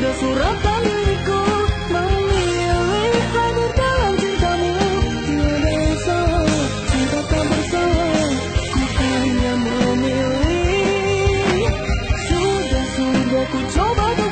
suratan diriku memilih hadir dalam cintamu. Tiada esok, kita tak bersama, ku hanya memilih. Sudah ku coba.